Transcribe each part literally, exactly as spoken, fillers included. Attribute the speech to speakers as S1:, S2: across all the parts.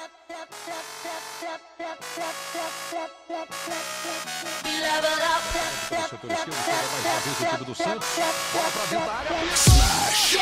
S1: Setor esquerdo, mais uma vez o time do Santos. Bola pra dentro da área. Smash!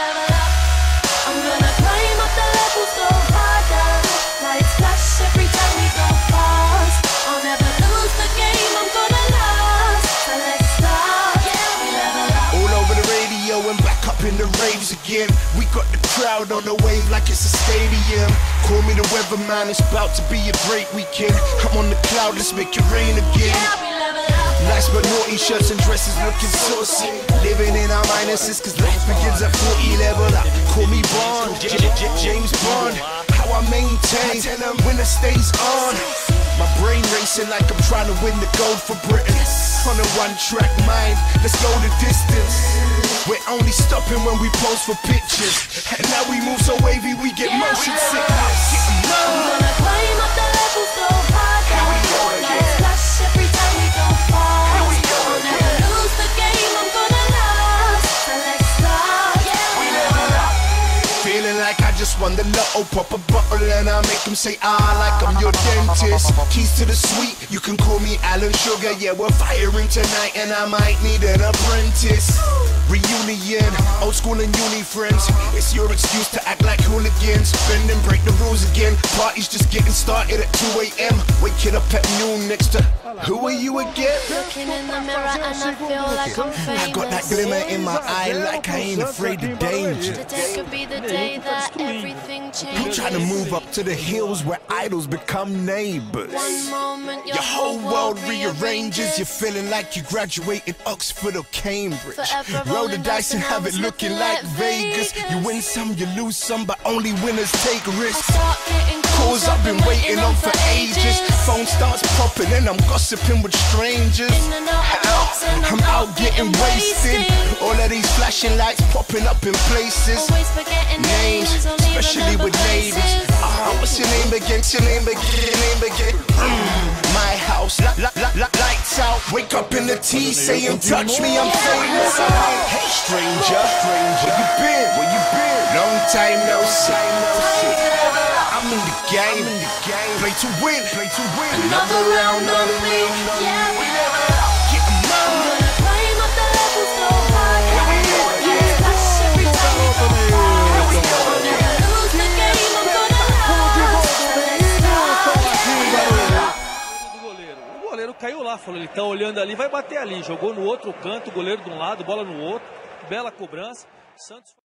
S2: I'm gonna climb up the levels, go harder. Lights flash every time we go past. I'll never lose the game, I'm gonna last. So let's start, yeah, we level up.
S3: All over the radio and back up in the raves again. We got the crowd on the wave like it's a stadium. Call me the weatherman, it's about to be a great weekend. I'm on the cloud, let's make it rain again.
S2: Yeah, we level up.
S3: Nice but naughty shirts and dresses looking saucy. Living in our minuses cause life begins at forty. Level up, call me Bond, J J J James Bond. How I maintain, tell them when the stays on. My brain racing like I'm trying to win the gold for Britain. On a one track mind, let's go the distance. We're only stopping when we pose for pictures. And now we move so wavy we get
S2: Yeah,
S3: motion
S2: we
S3: sickness.
S2: I'm gonna climb up the levels, go harder. Lights flash every time we go fast. I'll never lose the game, I'm gonna last. So let's start, yeah, we level up.
S3: Feeling like I just won the lotto. Pop a bottle and I make them say ah like I'm your dentist. Keys to the suite, you can call me Alan Sugar. Yeah, we're firing tonight and I might need an apprentice. Reunion, old school and uni friends. It's your excuse to act like hooligans. Bend and break the rules again. Party's just getting started at two A M Waking up at noon next to who are you again?
S2: Looking in the mirror and I feel like I'm famous.
S3: I got that glimmer in my eye like I ain't afraid of danger.
S2: Today could be the day that everything
S3: I'm
S2: changes.
S3: trying to move up to the hills where idols become neighbors.
S2: One moment
S3: Your whole world rearranges. You're feeling like you graduated Oxford or Cambridge.
S2: Forever
S3: Roll the
S2: rolling
S3: dice and have it looking like Vegas. You win some, you lose some, but only winners take risks.
S2: Start getting
S3: Calls I've been waiting on for ages. Phone starts popping and I'm gossiping with strangers.
S2: In and out of box and
S3: I'm out getting wasted. All of these flashing lights popping up in places.
S2: Always forgetting
S3: Names,
S2: names, don't even
S3: especially
S2: remember
S3: with ladies.
S2: places.
S3: Ah, what's your name again? What's your name again? Your name again? Mm, my house, li li li li lights out. Wake up in the tea, saying touch me, I'm famous. Hey stranger, stranger, where you been? Where you been? Long time no see. I'm in the game, in the game. Play to win, play to win.
S2: Another round on me, yeah, we level up.
S3: Get 'em
S2: I'm
S3: on.
S2: gonna climb up the levels, go harder. Lights flash every time we go fast. I'll never lose the game, I'm gonna last. So let's start, yeah, we level up.
S4: do goleiro. O goleiro caiu lá, falou, ele tá olhando ali, vai bater ali. Jogou no outro canto, o goleiro de um lado, bola no outro. Bela cobrança. Santos